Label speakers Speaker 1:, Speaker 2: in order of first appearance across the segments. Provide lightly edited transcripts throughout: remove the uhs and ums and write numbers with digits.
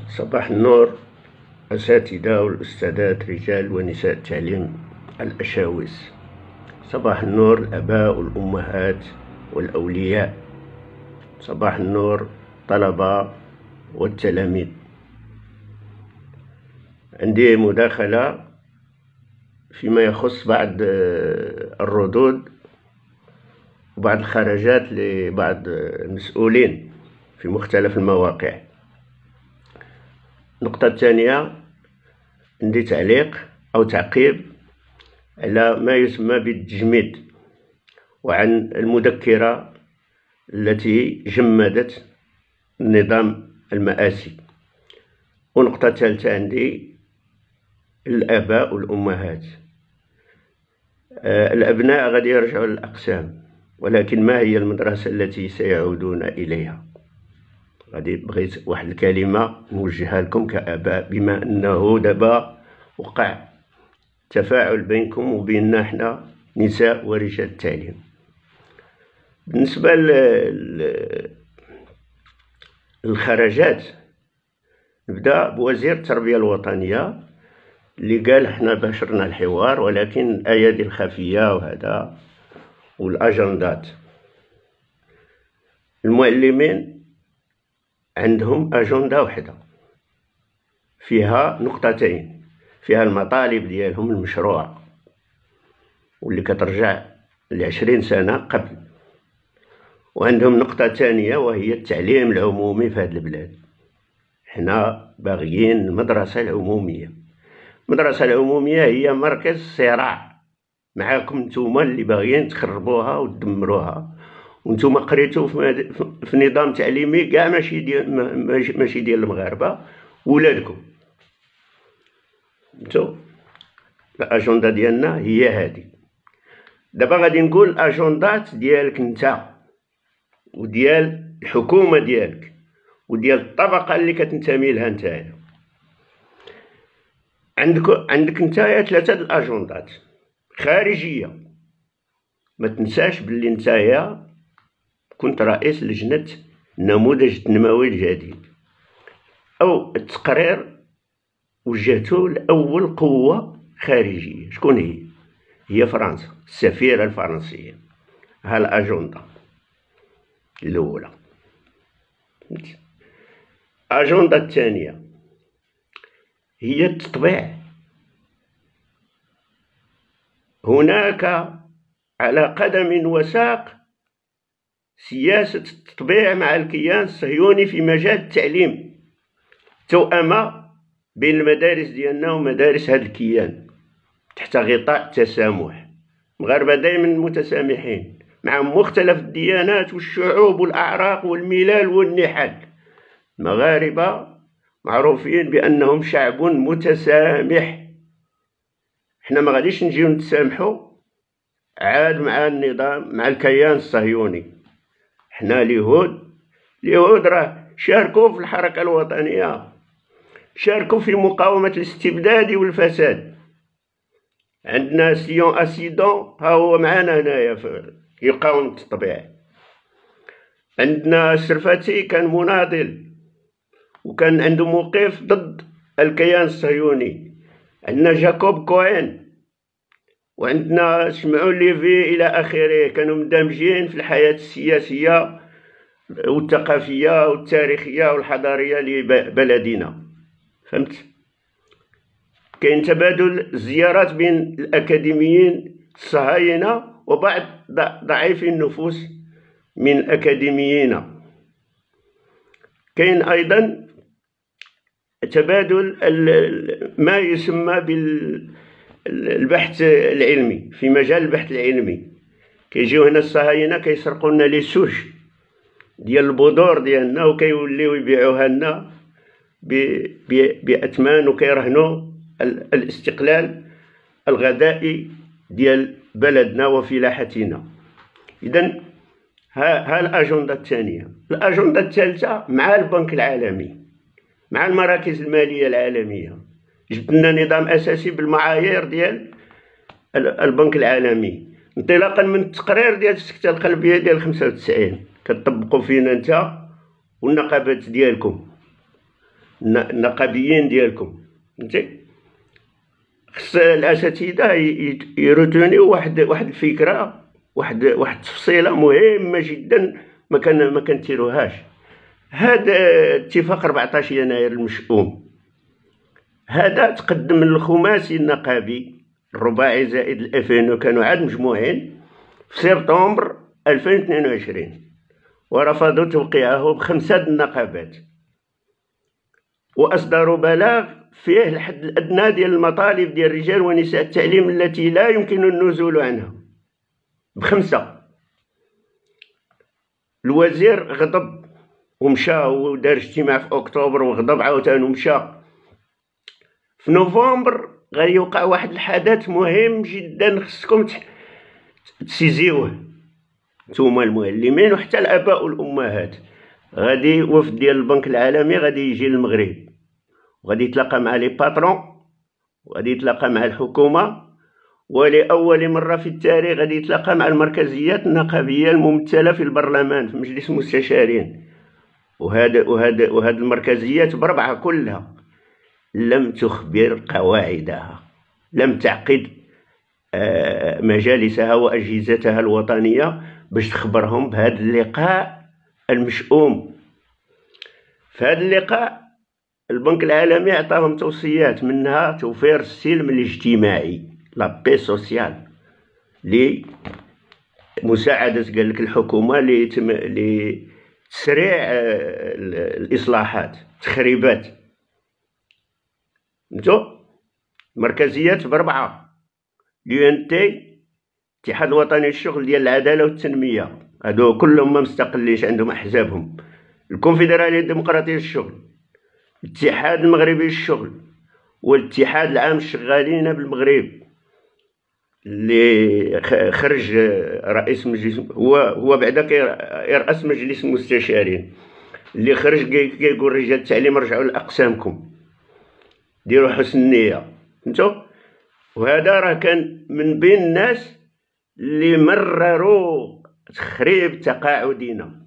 Speaker 1: صباح النور أساتذة والأستاذات رجال ونساء التعليم الأشاوس. صباح النور الآباء والأمهات والأولياء. صباح النور الطلبة والتلاميذ. عندي مداخلة فيما يخص بعض الردود وبعض الخرجات لبعض المسؤولين في مختلف المواقع. النقطة الثانية، عندي تعليق أو تعقيب على ما يسمى بالتجميد وعن المذكرة التي جمدت النظام المآسي. ونقطة ثالثة عندي الآباء والأمهات. الأبناء غادي يرجعوا للأقسام، ولكن ما هي المدرسة التي سيعودون إليها؟ غادي بغيت واحد الكلمة نوجهها لكم كآباء، بما أنه دابا وقع تفاعل بينكم وبيننا حنا نساء ورجال التعليم. بالنسبة للخرجات، نبدأ بوزير التربية الوطنية اللي قال حنا باشرنا الحوار، ولكن الأيادي الخفية وهذا والأجندات. المعلمين عندهم أجندة وحدة فيها نقطتين، فيها المطالب ديالهم المشروع واللي كترجع ل20 سنة قبل، وعندهم نقطة ثانية وهي التعليم العمومي في هذه البلاد. حنا باغيين المدرسة العمومية. المدرسة العمومية هي مركز صراع معاكم نتوما اللي باغيين تخربوها وتدمروها، وانتم قريتوا في نظام تعليمي كاع ماشي ديال المغاربه ولادكم. انتم الاجنده ديالنا هي هذه. دابا غادي نقول الاجندات ديالك انت وديال الحكومه ديالك وديال الطبقه اللي كتنتمي لها نتايا. عندك نتايا 3 الاجندات خارجيه. ما تنساش باللي نتايا كنت رئيس لجنة النموذج التنموي الجديد، أو التقرير وجهته لأول قوة خارجية. شكون هي؟ هي فرنسا، السفيرة الفرنسية. ها الأجندة الأولى. الأجندة الثانية هي التطبيع. هناك على قدم وساق سياسة التطبيع مع الكيان الصهيوني في مجال التعليم، توأمة بين المدارس ديالنا ومدارس هذا الكيان تحت غطاء التسامح. المغاربة دائما متسامحين مع مختلف الديانات والشعوب والأعراق والملال والنحل. المغاربة معروفين بأنهم شعب متسامح. احنا ما غاديش نجيو نتسامحوا عاد مع النظام مع الكيان الصهيوني. حنا اليهود راه شاركوا في الحركة الوطنية، شاركوا في مقاومة الاستبداد والفساد. عندنا سيون أسيدون ها هو معانا هنايا يقاوم التطبيع. عندنا السرفاتي كان مناضل وكان عنده موقف ضد الكيان الصهيوني. عندنا جاكوب كوين وعندنا شمعون ليفي إلى آخره، كانوا مندمجين في الحياة السياسية والثقافية والتاريخية والحضارية لبلدنا. فهمت؟ كاين تبادل زيارات بين الأكاديميين الصهاينة وبعض ضعيفي النفوس من الأكاديميين. كاين أيضا تبادل ما يسمى بالبحث العلمي. في مجال البحث العلمي كيجيو هنا الصهاينة كيسرقوا لنا لي سوش ديال البذور ديالنا وكيوليو يبيعوها لنا بأثمان، وكيرهنوا الاستقلال الغذائي ديال بلدنا وفلاحتنا. إذن ها الأجندة الثانية. الأجندة الثالثة مع البنك العالمي، مع المراكز المالية العالمية. جبت لنا نظام أساسي بالمعايير ديال البنك العالمي انطلاقا من التقرير ديال السكتة القلبية ديال 95 كتطبقوا فينا انت والنقابات ديالكم. النقابيين ديالكم. فهمتي؟ خص الاساتذه يروتونيو واحد الفكره، واحد التفصيله مهمه جدا ما كنتيروهاش. هذا اتفاق 14 يناير المشؤوم هذا تقدم من الخماسي النقابي الرباعي زائد الافين، كانوا عاد مجموعين في سبتمبر 2022 ورفضوا توقيعه ب5 النقابات، واصدروا بلاغ فيه الحد الادنى ديال المطالب ديال الرجال ونساء التعليم التي لا يمكن النزول عنها ب5. الوزير غضب ومشى ودار اجتماع في اكتوبر وغضب عاوتاني ومشى. في نوفمبر غادي يوقع واحد الحدث مهم جدا خصكم تسيزيوه نتوما المعلمين وحتى الاباء والامهات. غادي وفد ديال البنك العالمي غادي يجي للمغرب وغادي يتلاقى مع لي باترون وغادي يتلاقى مع الحكومه، ولاول مره في التاريخ غادي يتلاقى مع المركزيات النقابيه الممثله في البرلمان في مجلس المستشارين. وهذا المركزيات بربعه كلها لم تخبر قواعدها، لم تعقد مجالسها واجهزتها الوطنيه باش تخبرهم بهذا اللقاء المشؤوم. في هذا اللقاء البنك العالمي عطاهم توصيات، منها توفير السلم الاجتماعي لا بي سوسيال لمساعدة قال لك الحكومة لتسريع الإصلاحات التخريبات. نتو مركزيات بربعة: اليونتي الاتحاد الوطني للشغل ديال العدالة والتنمية، هادو كلهم ما مستقلينش عندهم أحزابهم. الكونفدرالية الديمقراطية للشغل، الاتحاد المغربي للشغل، والاتحاد العام الشغالين بالمغرب اللي خرج رئيس مجلس، هو بعدا كيرأس مجلس المستشارين، اللي خرج كيقول رجال التعليم رجعوا لأقسامكم، ديروا حسن النية. فهمتوا؟ وهذا راه كان من بين الناس اللي مرروا تخريب تقاعدنا.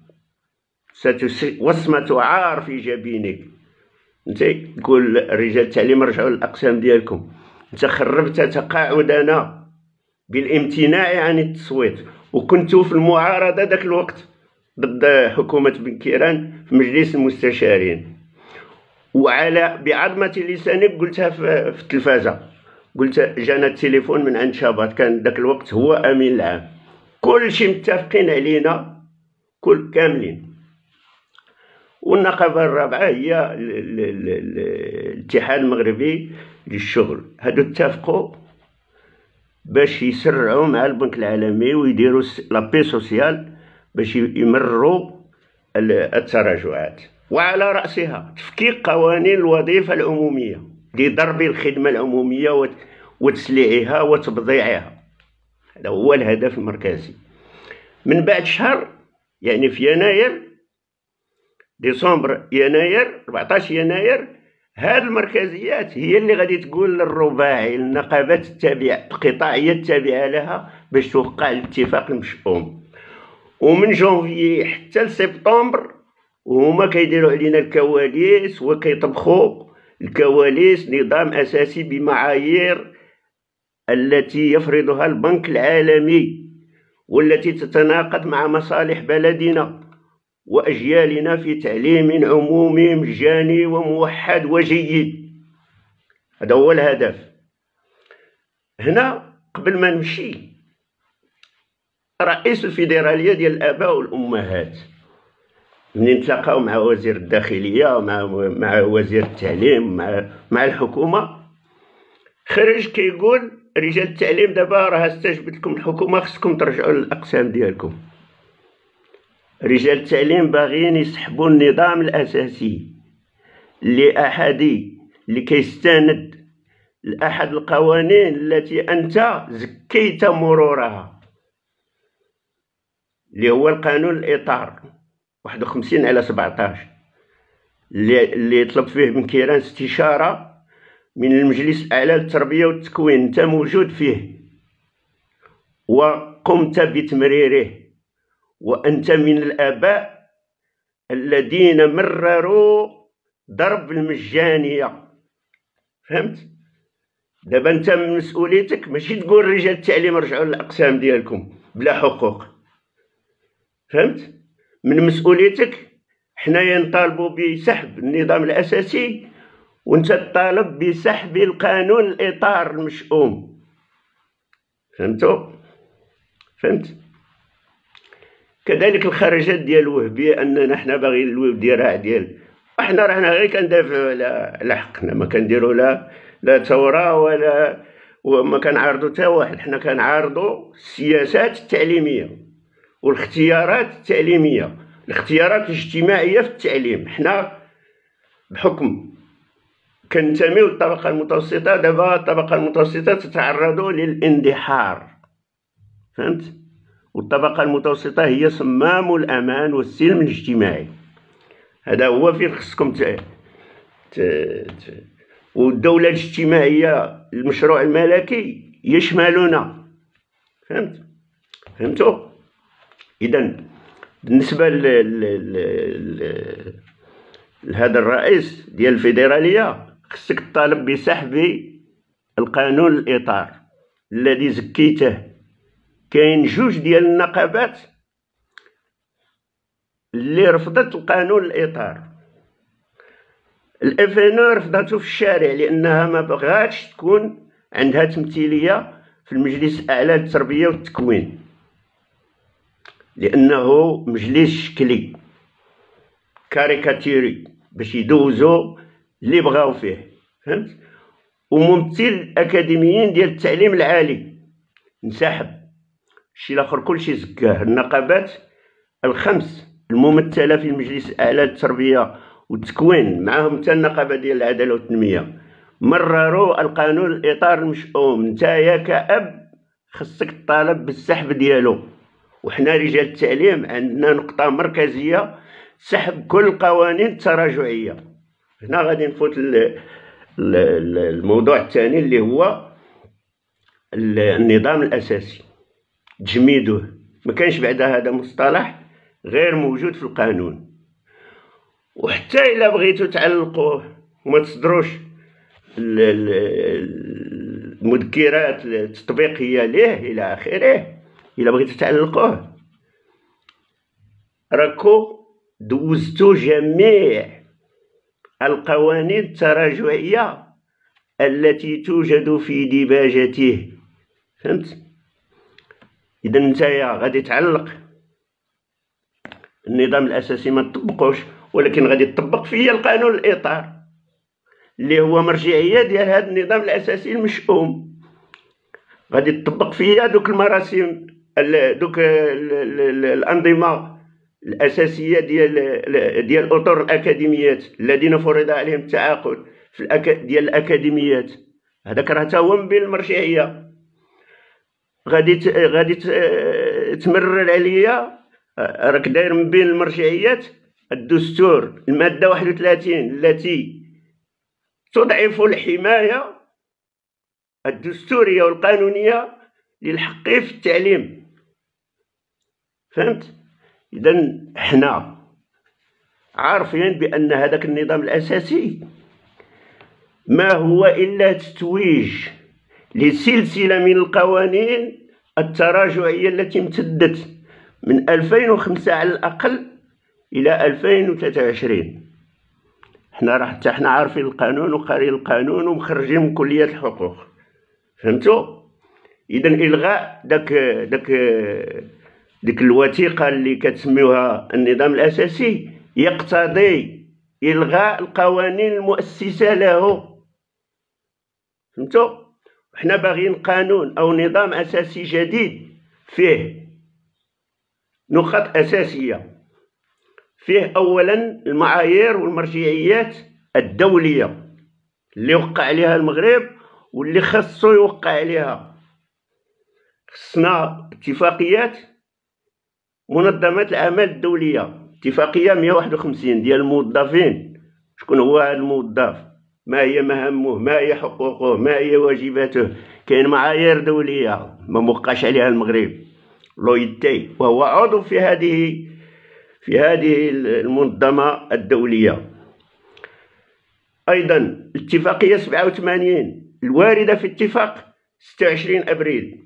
Speaker 1: وصمة عار في جبينك. انت تقول رجال التعليم رجعوا للاقسام ديالكم، انت خربت تقاعدنا بالامتناع عن التصويت، وكنتوا في المعارضه ذاك الوقت ضد حكومه بن كيران في مجلس المستشارين. وعلى بعظمه لسانك قلتها في التلفازه، قلت جانا التليفون من عند شابات كان ذاك الوقت هو امين العام، كل شيء متفقين علينا كاملين. والنقابة الرابعة هي الاتحاد المغربي للشغل، هادو اتفقوا باش يسرعوا مع البنك العالمي ويديروا لابي سوسيال باش يمروا التراجعات، وعلى رأسها تفكيك قوانين الوظيفة العمومية لضرب الخدمة العمومية وتسليعها وتبضيعها. هذا هو الهدف المركزي. من بعد شهر يعني في يناير ديسمبر يناير 14 يناير هاد المركزيات هي اللي غادي تقول للرباعي النقابات التابعه القطاعيه التابعه لها باش توقع الاتفاق المشؤوم. ومن جونفي حتى لسبتمبر وهما كيديروا علينا الكواليس وكيطبخوا الكواليس نظام اساسي بمعايير التي يفرضها البنك العالمي والتي تتناقض مع مصالح بلدنا وأجيالنا في تعليم عمومي مجاني وموحد وجيد. هذا هو الهدف. هنا قبل ما نمشي، رئيس الفيدرالية ديال الآباء والأمهات منين تلاقاو مع وزير الداخلية مع وزير التعليم مع الحكومة، خرج كيقول رجال التعليم دابا راه استجبت لكم الحكومة، خصكم ترجعوا للأقسام ديالكم. رجال التعليم باغيين يسحبوا النظام الأساسي اللي كيستند لأحد القوانين التي أنت زكيت مرورها، اللي هو القانون الإطار 51/17 اللي طلب فيه بن كيران استشارة من المجلس الأعلى للتربية والتكوين. أنت موجود فيه وقمت بتمريره، وأنت من الآباء الذين مرروا ضرب بالمجانيه. فهمت؟ دابا انت من مسؤوليتك ماشي تقول رجال التعليم رجعوا للاقسام ديالكم بلا حقوق. فهمت؟ من مسؤوليتك حنايا نطالبوا بسحب النظام الاساسي وانت تطالب بسحب القانون الاطار المشؤوم. فهمتوا؟ فهمت؟ كذلك الخرجات ديال الوهبيه، اننا حنا باغيين الذراع ديال احنا رانا غير كندافعوا على حقنا، ما كنديروا لا ثوره وما كنعارضوا حتى واحد. حنا كنعارضوا السياسات التعليميه والاختيارات التعليميه، الاختيارات الاجتماعيه في التعليم. حنا بحكم كنتميو للطبقه المتوسطه، دابا الطبقه المتوسطه تتعرض للاندحار. فهمت؟ والطبقه المتوسطه هي صمام الامان والسلم الاجتماعي. هذا هو فين خصكم والدوله الاجتماعيه، المشروع الملكي يشملنا. فهمتوا؟ اذا بالنسبه لهذا الرئيس ديال الفيدراليه، خصك تطالب بسحب القانون الاطار الذي زكيته. كاين جوج ديال النقابات اللي رفضت القانون الاطار. الاف ان رفضته في الشارع لانها ما بغاتش تكون عندها تمثيليه في المجلس الاعلى للتربيه والتكوين، لانه مجلس شكلي كاريكاتيري باش يدوزوا اللي بغاو فيه. فهمت؟ وممثل الاكاديميين ديال التعليم العالي انسحب. الشيء الاخر كلشي زكاه. النقابات الخمس الممثله في المجلس الاعلى للتربيه والتكوين، معهم حتى النقابه ديال العداله والتنميه، مرروا القانون الاطار المشؤوم. نتايا كأب خصك تطالب بالسحب ديالو. وحنا رجال التعليم عندنا نقطه مركزيه، سحب كل القوانين التراجعيه. هنا غادي نفوت الموضوع الثاني اللي هو النظام الاساسي، تجميده. ما كانش بعد هذا مصطلح غير موجود في القانون. وحتى الا بغيتو تعلقوه وما تصدروش المذكرات التطبيقيه ليه الى اخره، الا بغيتو تعلقوه راكو دوزتو جميع القوانين التراجعيه التي توجد في ديباجته. فهمت؟ اذا نتايا غادي تعلق النظام الاساسي ما تطبقوش، ولكن غادي تطبق فيا القانون الاطار اللي هو مرجعيه ديال هذا النظام الاساسي المشؤوم. غادي تطبق فيا دوك المراسم، دوك الانظمه الاساسيه ديال اطر الاكاديميات الذين فرض عليهم التعاقد ديال الاكاديميات. هذاك راه تا هو من بين المرجعيه. غادي تمرر عليا راك داير من بين المرجعيات الدستور الماده 31 التي تضعف الحمايه الدستوريه والقانونيه للحق في التعليم. فهمت؟ اذا حنا عارفين بان هذاك النظام الاساسي ما هو الا تتويج لسلسله من القوانين التراجعيه التي امتدت من 2005 على الاقل الى 2023. حنا عارفين القانون وقارين القانون ومخرجين من كليه الحقوق. فهمتوا؟ اذا الغاء ديك الوثيقه اللي كتسميوها النظام الاساسي يقتضي الغاء القوانين المؤسسه له. فهمتوا؟ حنا باغيين قانون او نظام اساسي جديد فيه نقط اساسيه. فيه اولا المعايير والمرجعيات الدوليه اللي وقع عليها المغرب واللي خصو يوقع عليها. خصنا اتفاقيات منظمات العمل الدوليه، اتفاقيه 151 ديال الموظفين. شكون هو هذا الموظف؟ ما هي مهامه؟ ما هي حقوقه؟ ما هي واجباته؟ كاين معايير دوليه ما موقعش عليها المغرب، لويتي، وهو عضو في هذه المنظمه الدوليه. أيضا الاتفاقية 87 الواردة في اتفاق 26 أبريل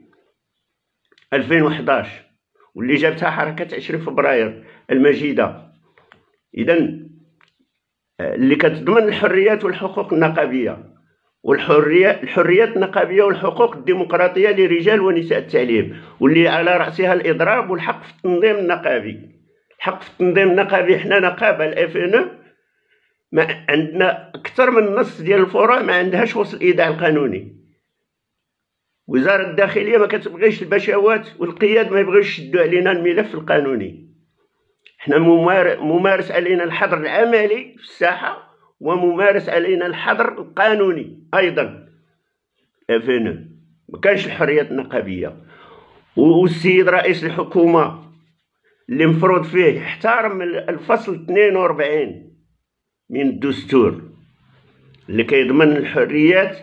Speaker 1: 2011 واللي جابتها حركة 20 فبراير المجيدة، إذا اللي كتضمن الحريات والحقوق النقابية الحريات النقابية والحقوق الديمقراطية لرجال ونساء التعليم، واللي على رأسها الإضراب والحق في التنظيم النقابي. الحق في التنظيم النقابي، حنا نقابة الFNE ما عندنا أكثر من نص ديال الفروع ما عندهاش وسط الإيداع القانوني. وزارة الداخلية ما كتبغيش البشوات، والقياد ما يبغيوش يشدوا علينا الملف القانوني. حنا ممارس علينا الحظر العملي في الساحة، وممارس علينا الحظر القانوني أيضا. FNE ما كانش الحريات النقابية. والسيد رئيس الحكومة اللي مفروض فيه يحترم الفصل 42 من الدستور اللي كيضمن الحريات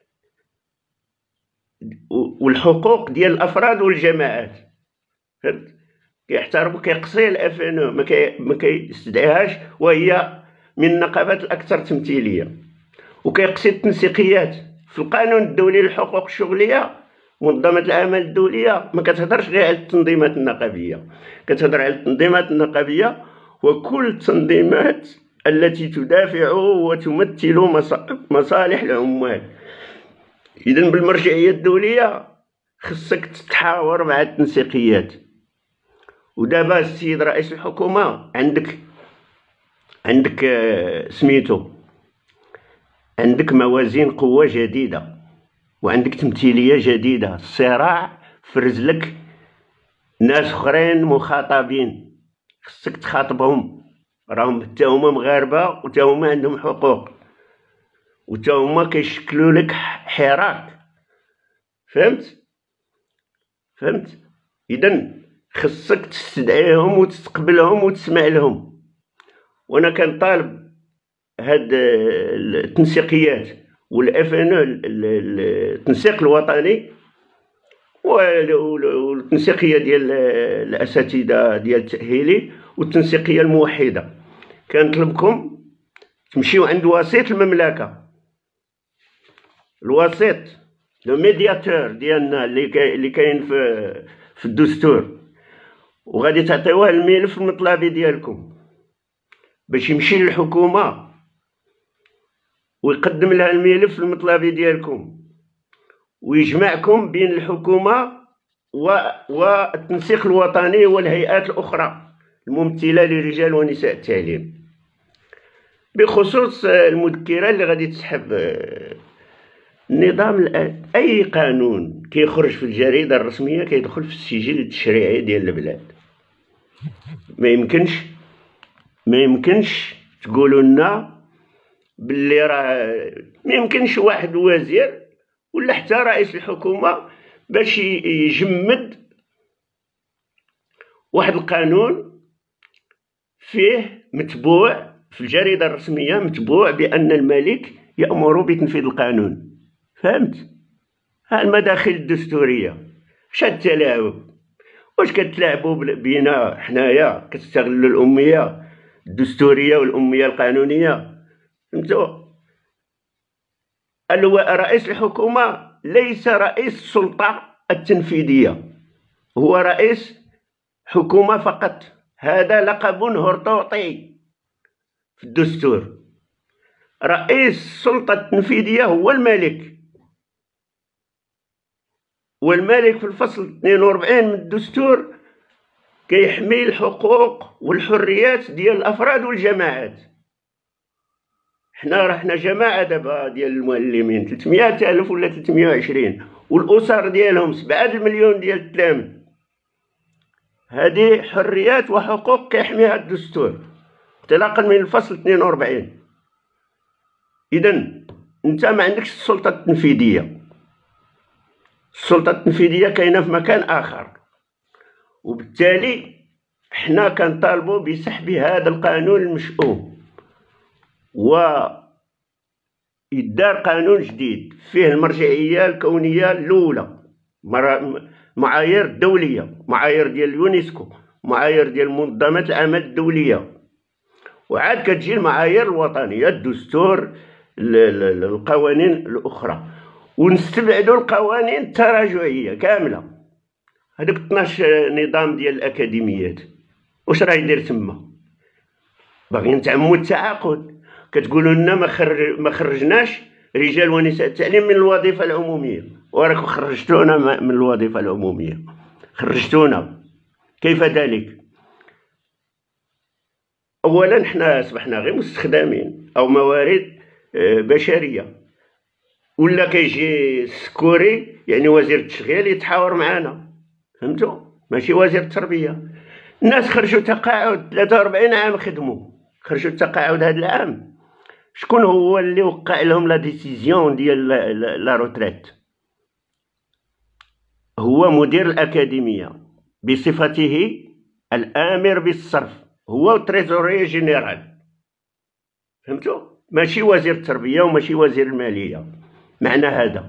Speaker 1: والحقوق ديال الافراد والجماعات، فهمت؟ كيحترموا كيقصي الFNE ما كيستدعيهاش، وهي من النقابات الاكثر تمثيليه. وكيقصي التنسيقيات في القانون الدولي للحقوق الشغليه. منظمه العمل الدوليه ما كتهضرش غير على التنظيمات النقابيه، كتهضر على التنظيمات النقابيه وكل التنظيمات التي تدافع وتمثل مصالح العمال. إذن بالمرجعية الدولية خصك تتحاور مع التنسيقيات. ودابا السيد رئيس الحكومة عندك سميتو، عندك موازين قوة جديدة وعندك تمثيلية جديدة. الصراع فرزلك ناس اخرين مخاطبين، خصك تخاطبهم، راهم حتى هما مغاربة وحتى هما عندهم حقوق وحتى هما كيشكلوا لك حراك. فهمت؟ اذا خصك تستدعيهم وتستقبلهم وتسمع لهم. وانا كنطالب هاد التنسيقيات والFNE، التنسيق الوطني والتنسيقيه ديال الاساتذه ديال التاهيلي والتنسيقيه الموحده، كنطلبكم تمشيو عند وسيط المملكه، الوسيط لو ميدياتور ديالنا اللي كاين في الدستور، وغادي تعطيوه الملف المطلبي ديالكم باش يمشي للحكومه ويقدم لها الملف المطلبي ديالكم ويجمعكم بين الحكومه والتنسيق الوطني والهيئات الاخرى الممثله لرجال ونساء التعليم. بخصوص المذكره اللي غادي تسحب النظام الآن، اي قانون كيخرج في الجريده الرسميه كيدخل في السجل التشريعي ديال البلاد. ما يمكنش تقولوا لنا باللي راه ما يمكنش واحد وزير ولا حتى رئيس الحكومه باش يجمد واحد القانون فيه متبوع في الجريده الرسميه، متبوع بان الملك يأمر بتنفيذ القانون. فهمت؟ ها المداخل الدستوريه واش التلاعب؟ واش كتلاعبوا بينا حنايا؟ كتستغلوا الاميه الدستوريه والاميه القانونيه. فهمتوا؟ رئيس الحكومه ليس رئيس السلطه التنفيذيه، هو رئيس حكومه فقط. هذا لقب هرطوطي في الدستور. رئيس السلطه التنفيذيه هو الملك، والملك في الفصل 42 من الدستور كيحمي الحقوق والحريات ديال الافراد والجماعات. حنا جماعه دابا ديال المعلمين 300,000 ولا 320، والاسر ديالهم 7 مليون ديال التلاميذ. هذه حريات وحقوق كيحميها الدستور انطلاقا من الفصل 42. اذا انت ما عندكش السلطه التنفيذيه، السلطه التنفيذيه كاينه في مكان اخر. وبالتالي حنا كنطالبوا بسحب هذا القانون المشؤوم ويدار قانون جديد فيه المرجعيه الكونيه الاولى، معايير الدوليه، معايير ديال اليونسكو، معايير ديال منظمه العمل الدوليه، وعاد كتجي المعايير الوطنيه، الدستور، القوانين الاخرى، ونستبعدوا القوانين التراجعيه كامله. هذوك 12 نظام ديال الاكاديميات واش راه يدير تما؟ باغيين تعموا التعاقد، كتقولوا لنا ما خرجناش رجال ونساء التعليم من الوظيفه العموميه، وراكم خرجتونا من الوظيفه العموميه، خرجتونا. كيف ذلك؟ اولا حنا اصبحنا غير مستخدمين او موارد بشريه، ولا كيجي سكوري يعني وزير التشغيل يتحاور معنا، فهمتوا؟ ماشي وزير التربيه. الناس خرجوا تقاعد 43 عام خدموا، خرجوا التقاعد هذا العام. شكون هو اللي وقع لهم لا ديسيزيون ديال لا روتريت؟ هو مدير الاكاديميه بصفته الامر بالصرف، هو التريزوري جينيرال، فهمتوا؟ ماشي وزير التربيه وماشي وزير الماليه. معنى هذا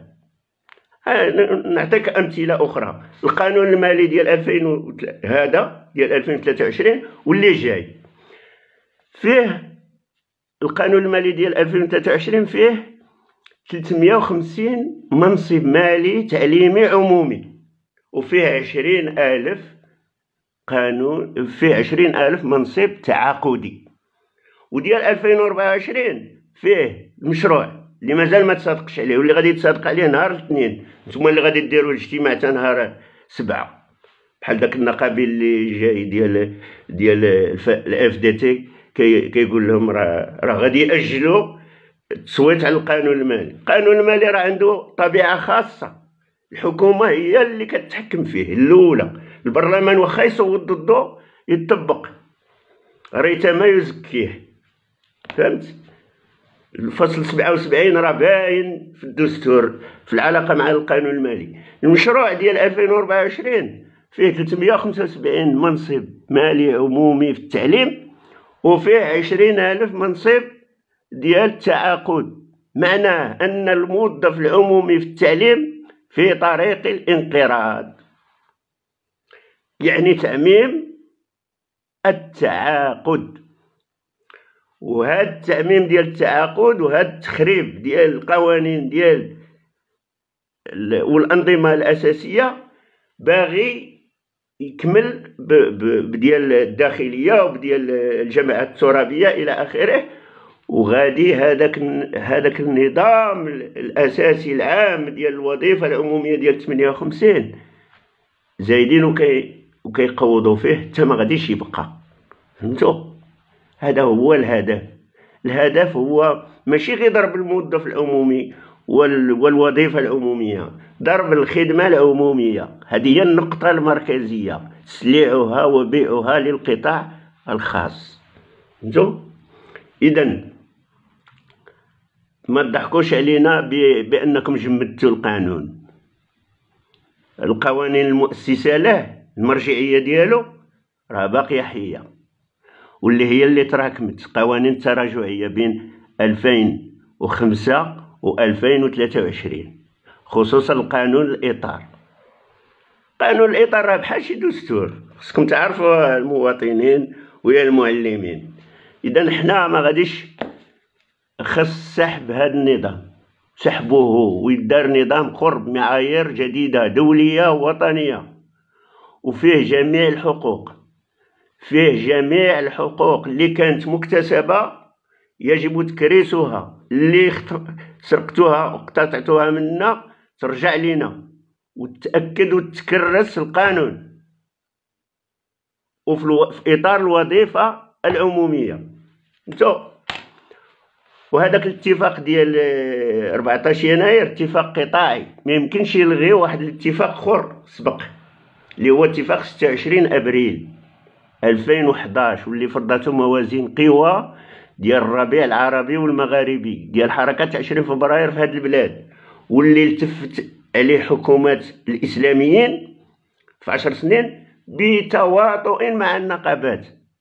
Speaker 1: نعطيك امثله اخرى. القانون المالي ديال 2000 هذا ديال 2023 واللي جاي فيه، القانون المالي ديال 2023 فيه 350 منصب مالي تعليمي عمومي، وفيه 20,000 قانون، فيه 20,000 منصب تعاقدي. وديال 2024 فيه المشروع اللي مازال ما تصادقش عليه، واللي غادي يتصادق عليه نهار الاثنين. نتوما اللي غادي ديروا الاجتماع حتى نهار 7، بحال داك النقابي اللي جاي ديال الاف دي تي كيقول لهم راه غادي ياجلوا التصويت على القانون المالي. القانون المالي راه عنده طبيعه خاصه، الحكومه هي اللي كتحكم فيه الاولى، البرلمان واخا يصوت ضده يطبق، ريت ما يزكيه، فهمت؟ الفصل 77 راه باين في الدستور في العلاقه مع القانون المالي. المشروع ديال 2024 فيه 375 منصب مالي عمومي في التعليم، وفيه 20,000 منصب ديال التعاقد. معناه ان الموظف العمومي في التعليم في طريق الانقراض، يعني تعميم التعاقد. وهذا التعميم ديال التعاقد وهذا التخريب ديال القوانين ديال والانظمه الاساسيه باغي يكمل بديال الداخليه وبديال الجماعات الترابيه الى اخره. وغادي هذاك النظام الاساسي العام ديال الوظيفه العموميه ديال 58 زايدين وكيقوضوا فيه حتى ما غاديش يبقى، فهمتوا؟ هذا هو الهدف. الهدف هو ماشي غير ضرب الموظف العمومي والوظيفه العموميه، ضرب الخدمه العموميه. هذه هي النقطه المركزيه، تسليعها وبيعها للقطاع الخاص، فهمتوا؟ اذا ما تضحكوش علينا بانكم جمدتوا القانون. القوانين المؤسسه له المرجعيه ديالو راه باقيه حيه، واللي هي اللي تراكمت قوانين تراجعيه بين 2005 و 2023، خصوصا القانون الاطار. قانون الاطار راه بحال شي دستور، خصكم تعرفوا المواطنين ويا المعلمين. اذا حنا ما غاديش، خص سحب هذا النظام، سحبوه ويدار نظام قرب معايير جديده دوليه ووطنيه، وفيه جميع الحقوق، فيه جميع الحقوق اللي كانت مكتسبه يجب تكريسها، اللي سرقتوها وقطعتوها منا ترجع لنا وتأكد وتكرس القانون وفي اطار الوظيفه العموميه. وهذاك الاتفاق ديال 14 يناير اتفاق قطاعي، ما يمكنش يلغي واحد الاتفاق اخر سبق اللي هو اتفاق 26 ابريل 2011، واللي فرضته موازين قوى ديال الربيع العربي والمغاربي ديال حركه 20 فبراير في هذه البلاد، واللي التفت عليه حكومات الاسلاميين في 10 سنين بتواطؤ مع النقابات.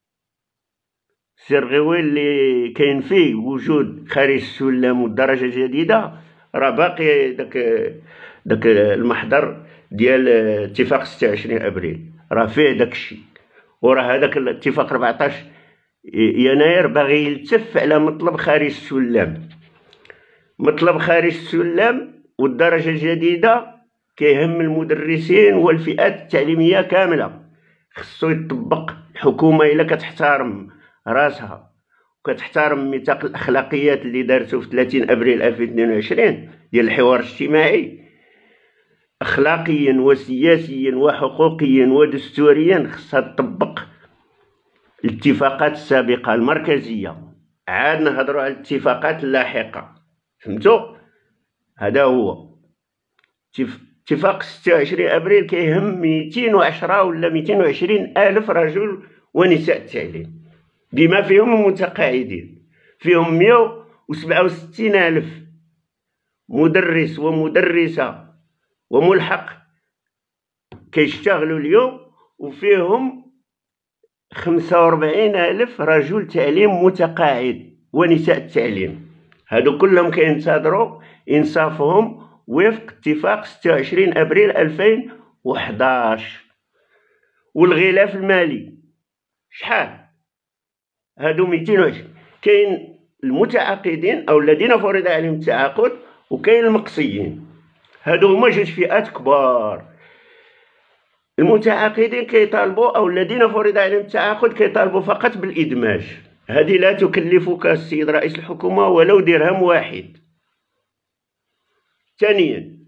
Speaker 1: السرغوي اللي كاين فيه وجود خارج السلم والدرجه الجديده راه باقي داك المحضر ديال اتفاق 26 ابريل راه فيه داك الشيء. وراه هذاك الاتفاق 14 يناير باغي يلتف على مطلب خارج السلم، مطلب خارج السلم والدرجة الجديدة كيهم المدرسين والفئات التعليمية كاملة. خصو يطبق الحكومة إلا كتحترم راسها وكتحترم ميثاق الأخلاقيات اللي دارتو في 30 أبريل 2022 ديال الحوار الاجتماعي، أخلاقيا وسياسيا وحقوقيا ودستوريا خصها تطبق الاتفاقات السابقة المركزية. عاد نهضروا على الاتفاقات اللاحقة، فهمتوا؟ هذا هو اتفاق 26 أبريل كيهم 210 ولا 220 ألف رجل ونساء التعليم بما فيهم المتقاعدين، فيهم 167 ألف مدرس ومدرسة وملحق كيشتغلوا اليوم، وفيهم 45 ألف رجل تعليم متقاعد ونساء التعليم. هادو كلهم كينتظروا إنصافهم وفق اتفاق 26 أبريل 2011. والغلاف المالي شحال؟ هادو 220. كاين المتعاقدين أو الذين فرض عليهم التعاقد، وكاين المقصيين. هادو هما جوج فئات كبار. المتعاقدين كيطالبوا أو الذين فرض عليهم التعاقد كيطالبوا فقط بالإدماج. هذه لا تكلفك السيد رئيس الحكومة ولو درهم واحد. ثانيا،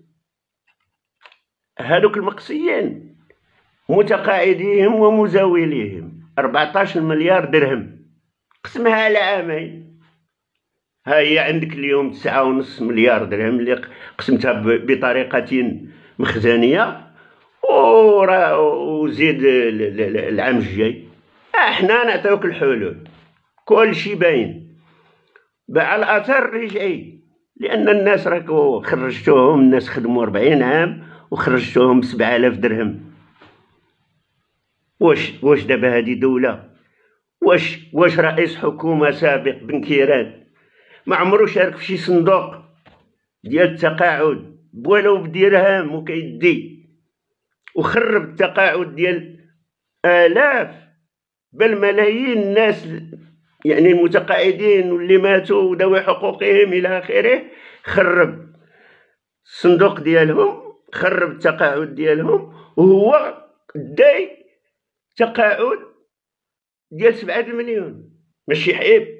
Speaker 1: هادوك المقصيين متقاعديهم ومزاوليهم 14 مليار درهم، قسمها على عامين. ها هي عندك اليوم 9.5 مليار درهم اللي قسمتها بطريقة مخزنية، وزيد العام الجاي. احنا نعطيوك الحلول، كل شي باين باع الاثر الرجعي، لان الناس راكو خرجتوهم، الناس خدموا 40 عام وخرجتوهم ب7000 درهم. واش دابا هذه دولة؟ واش رئيس حكومة سابق بن كيران ما عمرو شارك في شي صندوق ديال التقاعد ولو بدرهم وكيدي، وخرب التقاعد ديال آلاف بل ملايين الناس، يعني المتقاعدين واللي ماتوا وذوي حقوقهم إلى آخره. خرب الصندوق ديالهم، خرب التقاعد ديالهم، وهو داي تقاعد ديال 7 مليون. ماشي عيب؟